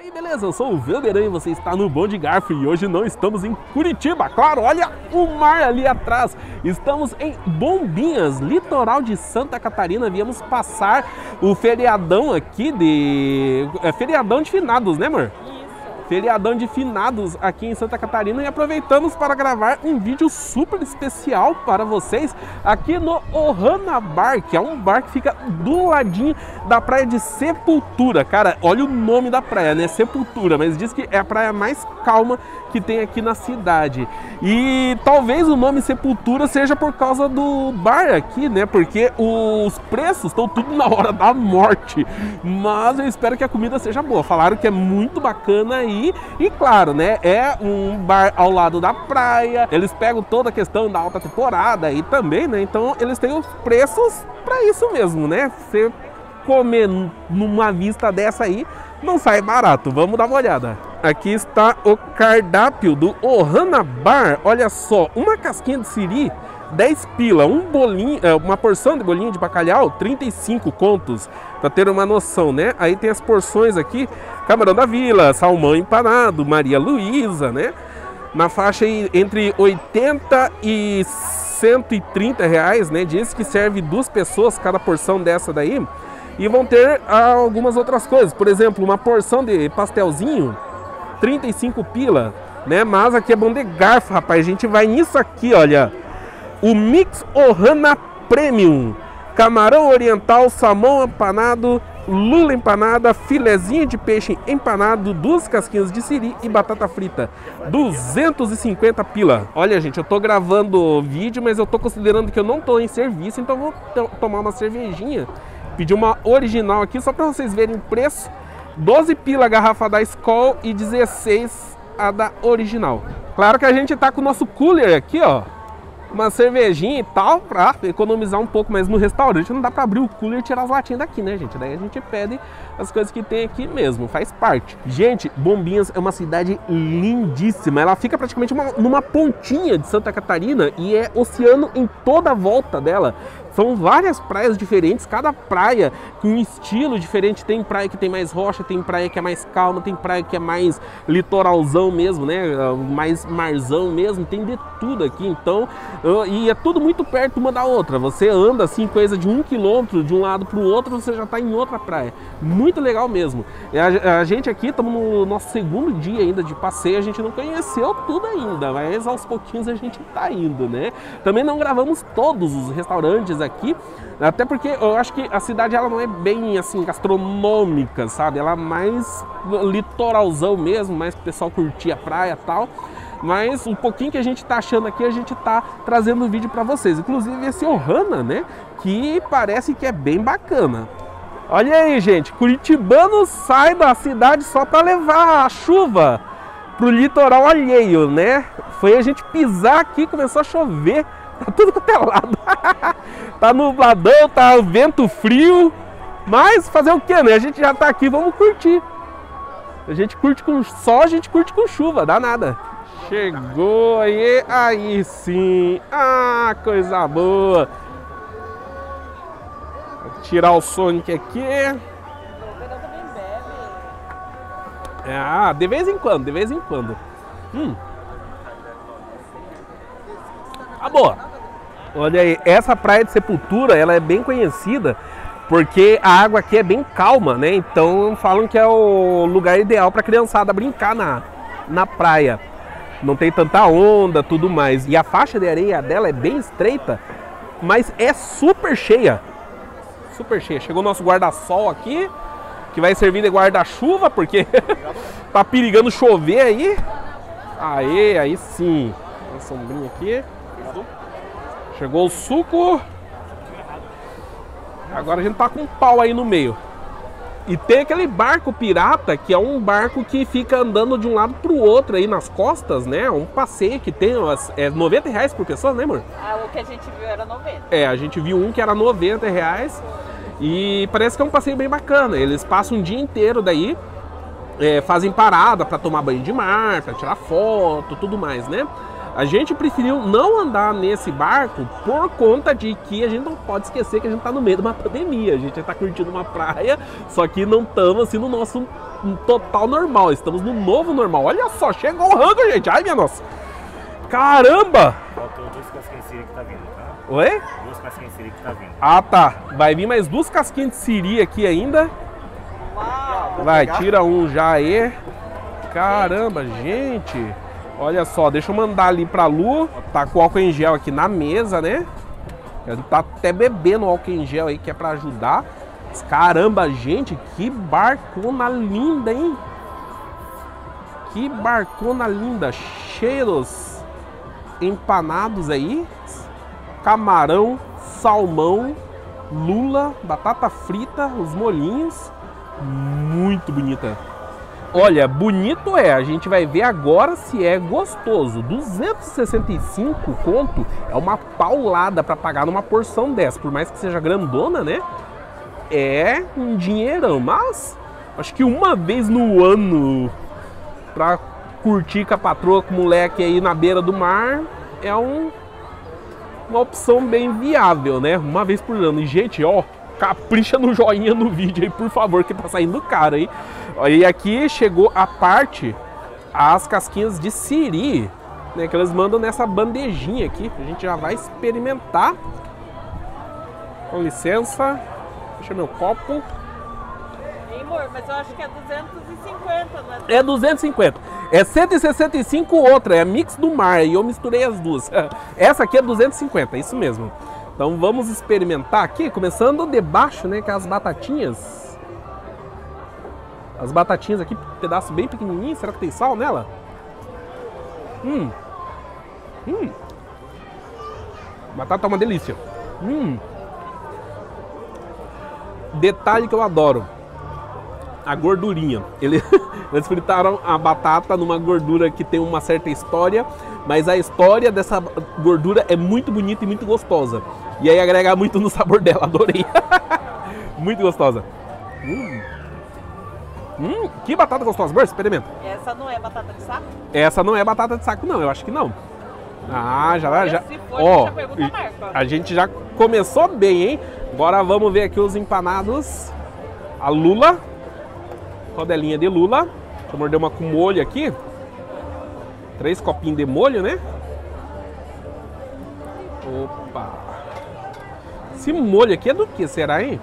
aí, beleza? Eu sou o Velberan e você está no Bom de Garfo e hoje não estamos em Curitiba, claro, olha o mar ali atrás. Estamos em Bombinhas, litoral de Santa Catarina. Viemos passar o feriadão aqui feriadão de finados, né, amor? Feriadão de finados aqui em Santa Catarina e aproveitamos para gravar um vídeo super especial para vocês aqui no Ohana Bar, que é um bar que fica do ladinho da praia de Sepultura. Cara, olha o nome da praia, né? Sepultura, mas diz que é a praia mais calma que tem aqui na cidade. E talvez o nome Sepultura seja por causa do bar aqui, né? Porque os preços estão tudo na hora da morte. Mas eu espero que a comida seja boa. Falaram que é muito bacana aí. E claro, né? É um bar ao lado da praia. Eles pegam toda a questão da alta temporada aí também, né? Então eles têm os preços para isso mesmo, né? Você comer numa vista dessa aí não sai barato. Vamos dar uma olhada. Aqui está o cardápio do Ohana Bar. Olha só, uma casquinha de siri, 10 pila, um bolinho, uma porção de bolinho de bacalhau, 35 contos, para ter uma noção, né? Aí tem as porções aqui, camarão da vila, salmão empanado, Maria Luísa, né? Na faixa aí, entre 80 e 130 reais, né? Diz que serve 2 pessoas cada porção dessa daí. E vão ter algumas outras coisas, por exemplo, uma porção de pastelzinho, 35 pila, né? Mas aqui é bom de garfo, rapaz. A gente vai nisso aqui, olha. O Mix Ohana Premium. Camarão oriental, salmão empanado, lula empanada, filezinho de peixe empanado, 2 casquinhas de siri e batata frita. 250 pila. Olha, gente, eu tô gravando vídeo, mas eu tô considerando que eu não tô em serviço, então eu vou tomar uma cervejinha. Pedi uma original aqui, só para vocês verem o preço. 12 pila a garrafa da Skol e 16 a da original. Claro que a gente tá com o nosso cooler aqui, ó. Uma cervejinha e tal, pra economizar um pouco, mas no restaurante não dá pra abrir o cooler e tirar as latinhas daqui, né, gente? Daí a gente pede as coisas que tem aqui mesmo, faz parte. Gente, Bombinhas é uma cidade lindíssima. Ela fica praticamente numa pontinha de Santa Catarina e é oceano em toda a volta dela. São várias praias diferentes, cada praia com um estilo diferente. Tem praia que tem mais rocha, tem praia que é mais calma, tem praia que é mais litoralzão mesmo, né? Mais marzão mesmo, tem de tudo aqui. Então, e é tudo muito perto uma da outra. Você anda assim, coisa de 1 quilômetro de um lado para o outro, você já está em outra praia. Muito legal mesmo. A gente aqui estamos no nosso 2º dia ainda de passeio, a gente não conheceu tudo ainda, mas aos pouquinhos a gente está indo, né? Também não gravamos todos os restaurantes aqui, até porque eu acho que a cidade ela não é bem assim gastronômica, sabe? Ela é mais litoralzão mesmo, mais o pessoal curtir a praia e tal. Mas um pouquinho que a gente tá achando aqui, a gente tá trazendo o vídeo para vocês. Inclusive esse Ohana, né? Que parece que é bem bacana. Olha aí, gente, curitibano sai da cidade só para levar a chuva pro litoral alheio, né? Foi a gente pisar aqui, começou a chover. Tá tudo quanto é lado. Tá nubladão, tá vento frio. Mas fazer o que, né? A gente já tá aqui, vamos curtir. A gente curte com sol, a gente curte com chuva, dá nada. Chegou aí sim. Ah, coisa boa. Vou tirar o Sonic aqui. Ah, de vez em quando, de vez em quando. Tá boa. Olha aí, essa praia de Sepultura, ela é bem conhecida porque a água aqui é bem calma, né? Então falam que é o lugar ideal para a criançada brincar na praia. Não tem tanta onda, tudo mais. E a faixa de areia dela é bem estreita, mas é super cheia. Super cheia. Chegou o nosso guarda-sol aqui, que vai servir de guarda-chuva, porque tá perigando chover aí. Aí sim. Uma sombrinha aqui. Chegou o suco. Agora a gente tá com um pau aí no meio. E tem aquele barco pirata, que é um barco que fica andando de um lado pro outro aí nas costas, né? Um passeio que tem, é 90 reais por pessoa, né, amor? Ah, o que a gente viu era 90. É, a gente viu um que era 90 reais. E parece que é um passeio bem bacana. Eles passam um dia inteiro daí, fazem parada para tomar banho de mar, para tirar foto, tudo mais, né? A gente preferiu não andar nesse barco por conta de que a gente não pode esquecer que a gente tá no meio de uma pandemia. A gente tá curtindo uma praia, só que não estamos assim no nosso total normal. Estamos no novo normal. Olha só, chegou o rango, gente. Ai, minha nossa. Caramba! Faltou 2 casquinhas de siri que tá vindo, tá? Oi? 2 casquinhas de siri que tá vindo. Ah, tá. Vai vir mais 2 casquinhas de siri aqui ainda. Uau! Vai, tira um já aí. Caramba, gente. Olha só, deixa eu mandar ali pra Lu. Tá com o álcool em gel aqui na mesa, né? Ele tá até bebendo o álcool em gel aí, que é pra ajudar. Caramba, gente, que barcona linda, hein? Que barcona linda. Cheiros empanados aí. Camarão, salmão, lula, batata frita, os molhinhos. Muito bonita. Olha, bonito é, a gente vai ver agora se é gostoso. 265 conto é uma paulada para pagar numa porção dessa. Por mais que seja grandona, né? É um dinheirão, mas acho que uma vez no ano pra curtir com a patroa, com o moleque aí na beira do mar, é uma opção bem viável, né? Uma vez por ano. E, gente, ó, capricha no joinha no vídeo aí, por favor, que tá saindo caro, hein? E aqui chegou a parte, as casquinhas de siri, né, que eles mandam nessa bandejinha aqui. A gente já vai experimentar. Com licença, deixa meu copo. Ei, amor, mas eu acho que é 250, né? É 250. É 165 outra, é a mix do mar, e eu misturei as duas. Essa aqui é 250, isso mesmo. Então vamos experimentar aqui, começando de baixo, né, com as batatinhas. As batatinhas aqui, pedaço bem pequenininho. Será que tem sal nela? Batata tá uma delícia. Detalhe que eu adoro. A gordurinha. Eles fritaram a batata numa gordura que tem uma certa história, mas a história dessa gordura é muito bonita e muito gostosa. E aí agrega muito no sabor dela, adorei. Muito gostosa. Que batata gostosa, Bert, experimenta. Essa não é batata de saco? Essa não é batata de saco não, eu acho que não. Ah, já. Se for, Ó, já pergunta a marca. a gente já começou bem, hein? Agora vamos ver aqui os empanados. A lula. Rodelinha de lula. Deixa eu morder uma com molho aqui. 3 copinhos de molho, né? Opa. Esse molho aqui é do que, será, hein?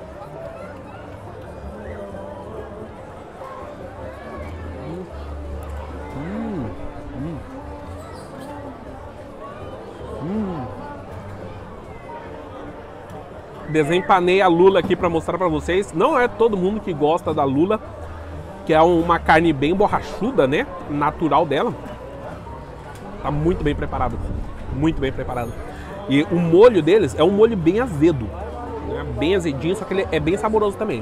Desempanei a lula aqui para mostrar para vocês. Não é todo mundo que gosta da lula, que é uma carne bem borrachuda, né? Natural dela. Tá muito bem preparado. Muito bem preparado. E o molho deles é um molho bem azedo, né? Bem azedinho, só que ele é bem saboroso também.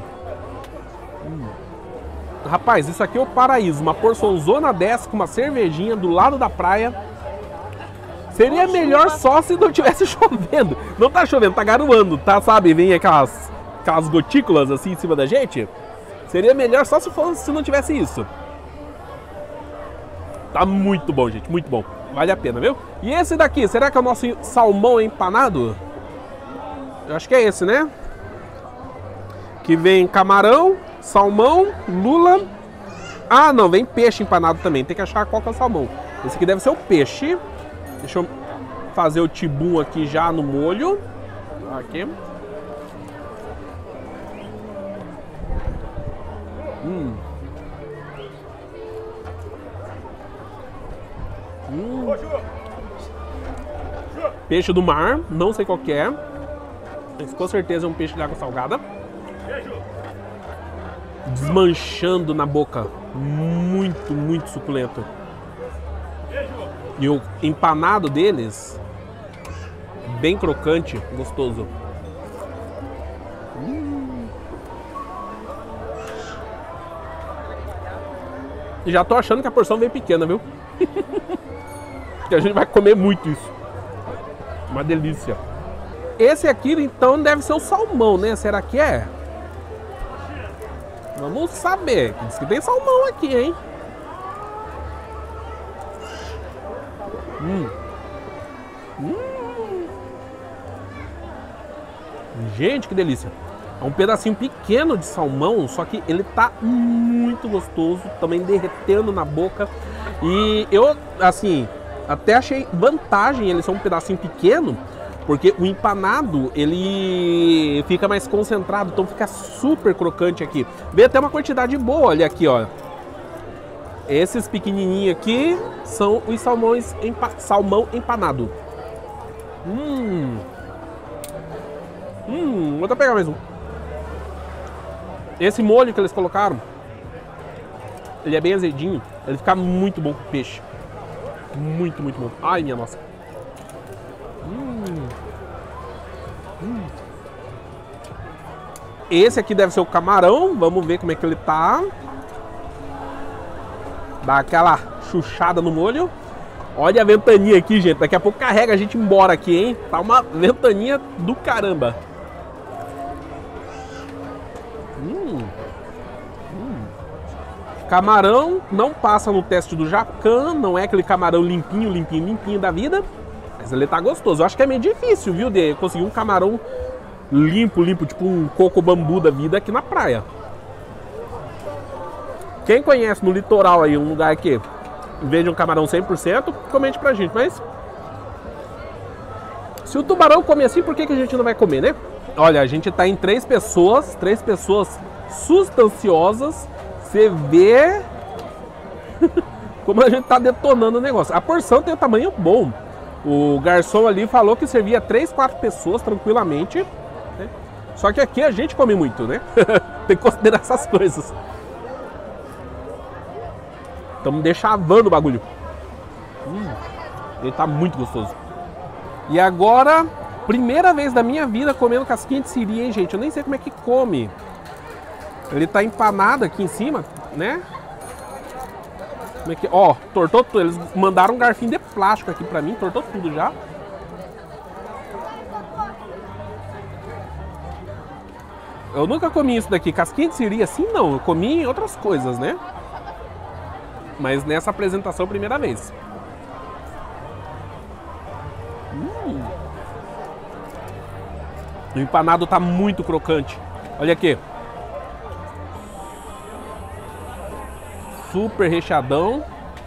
Rapaz, isso aqui é o paraíso. Uma porçãozona dessa com uma cervejinha do lado da praia. Seria melhor só se não tivesse chovendo. Não tá chovendo, tá garoando, tá? Sabe? Vem aquelas gotículas assim em cima da gente. Seria melhor só se não tivesse isso. Tá muito bom, gente, muito bom. Vale a pena, viu? E esse daqui, será que é o nosso salmão empanado? Eu acho que é esse, né? Que vem camarão, salmão, lula. Ah, não, vem peixe empanado também. Tem que achar qual que é o salmão. Esse aqui deve ser o peixe. Deixa eu fazer o tibum aqui já no molho. Aqui. Peixe do mar, não sei qual que é. Mas com certeza é um peixe de água salgada. Desmanchando na boca. Muito, muito suculento. E o empanado deles, bem crocante, gostoso. Já tô achando que a porção veio pequena, viu? Porque a gente vai comer muito isso. Uma delícia. Esse aqui, então, deve ser o salmão, né? Será que é? Vamos saber. Diz que tem salmão aqui, hein? Gente, que delícia. É um pedacinho pequeno de salmão, só que ele tá muito gostoso, também derretendo na boca. E eu, assim, até achei vantagem ele ser um pedacinho pequeno, porque o empanado, ele fica mais concentrado, então fica super crocante aqui. Vem até uma quantidade boa, olha aqui, ó. Esses pequenininhos aqui são os salmão empanado. Vou até pegar mais um. Esse molho que eles colocaram, ele é bem azedinho, ele fica muito bom com peixe. Muito, muito bom. Ai, minha nossa. Esse aqui deve ser o camarão, vamos ver como é que ele tá. Dá aquela chuchada no molho. Olha a ventania aqui, gente, daqui a pouco carrega a gente embora aqui, hein. Tá uma ventania do caramba. Camarão não passa no teste do Jacan, não é aquele camarão limpinho, limpinho, limpinho da vida, mas ele tá gostoso. Eu acho que é meio difícil, viu, de conseguir um camarão limpo, tipo um coco bambu da vida aqui na praia. Quem conhece no litoral aí um lugar que vende um camarão 100%, comente pra gente, mas se o tubarão come assim, por que a gente não vai comer, né? Olha, a gente tá em três pessoas sustanciosas. Você vê como a gente tá detonando o negócio. A porção tem um tamanho bom. O garçom ali falou que servia 3, 4 pessoas tranquilamente, né? Só que aqui a gente come muito, né? Tem que considerar essas coisas. Estamos deixavando o bagulho. Ele tá muito gostoso. E agora, primeira vez da minha vida comendo casquinha de siri, hein, gente? Eu nem sei como é que come. Ele tá empanado aqui em cima, né? Como é que... Ó, tortou tudo. Eles mandaram um garfinho de plástico aqui pra mim. Tortou tudo já. Eu nunca comi isso daqui. Casquinha de siri assim, não. Eu comi em outras coisas, né? Mas nessa apresentação, primeira vez. O empanado tá muito crocante. Olha aqui. Super recheadão.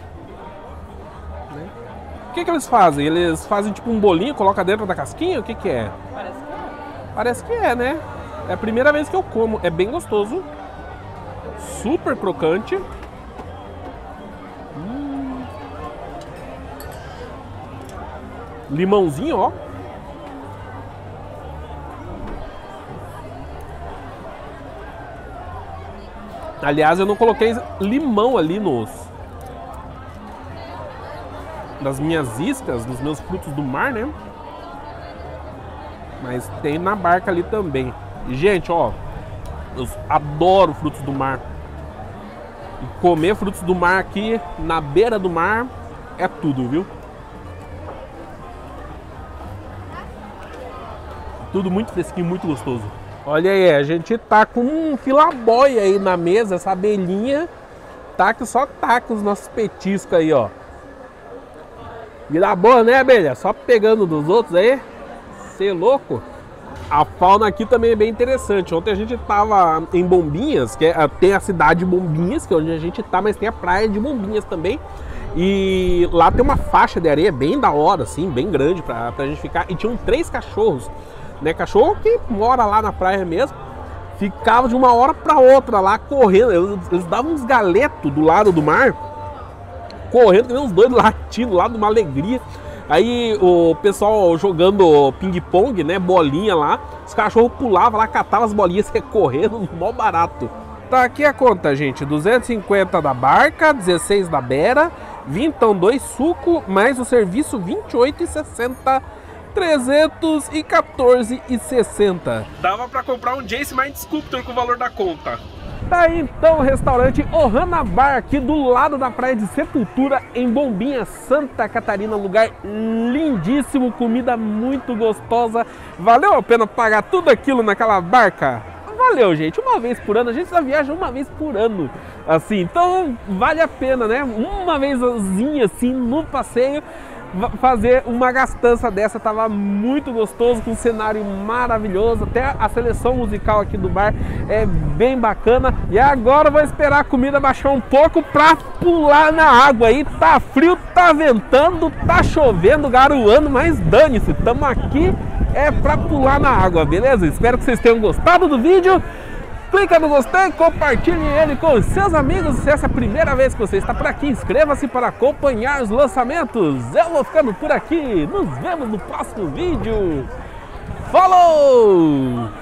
O que eles fazem? Eles fazem tipo um bolinho, coloca dentro da casquinha? O que é? Parece que é. Parece que é, né? É a primeira vez que eu como. É bem gostoso. Super crocante. Limãozinho, ó. Aliás, eu não coloquei limão ali nas minhas iscas, nos meus frutos do mar, né? Mas tem na barca ali também. E, gente, ó, eu adoro frutos do mar. E comer frutos do mar aqui na beira do mar é tudo, viu? Tudo muito fresquinho, muito gostoso. Olha aí, a gente tá com um filaboi aí na mesa, essa abelhinha tá que só taca os nossos petiscos aí, ó. Vida boa, né, abelha? Só pegando dos outros aí. Cê é louco? A fauna aqui também é bem interessante. Ontem a gente tava em Bombinhas, que tem a cidade de Bombinhas, que é onde a gente tá, mas tem a praia de Bombinhas também. E lá tem uma faixa de areia bem da hora, assim, bem grande pra gente ficar. E tinham 3 cachorros. Né, cachorro que mora lá na praia mesmo, ficava de uma hora para outra lá correndo, eles davam uns galetos do lado do mar, correndo, que nem uns doidos latindo lá, de uma alegria. Aí o pessoal jogando ping-pong, né, bolinha lá, os cachorros pulavam lá, catavam as bolinhas e correndo, mó barato. Tá aqui a conta, gente, 250 da barca, 16 da beira, vintão 2 suco, mais o serviço 28,60. 314,60. Dava pra comprar um Jace Mind Sculptor com o valor da conta. Tá aí então o restaurante Ohana Bar aqui do lado da praia de Sepultura, em Bombinhas, Santa Catarina. Lugar lindíssimo, comida muito gostosa. Valeu a pena pagar tudo aquilo naquela barca? Valeu, gente. Uma vez por ano, a gente só viaja uma vez por ano, assim, então vale a pena, né? Uma vezinha assim no passeio. fazer uma gastança dessa. Tava muito gostoso, com um cenário maravilhoso, até a seleção musical aqui do bar é bem bacana. E agora eu vou esperar a comida baixar um pouco pra pular na água aí. Tá frio, tá ventando, tá chovendo, garoando, mas dane-se, tamo aqui pra pular na água, beleza? Espero que vocês tenham gostado do vídeo. Clica no gostei, compartilhe ele com os seus amigos. Se essa é a primeira vez que você está por aqui, inscreva-se para acompanhar os lançamentos. Eu vou ficando por aqui. Nos vemos no próximo vídeo. Falou!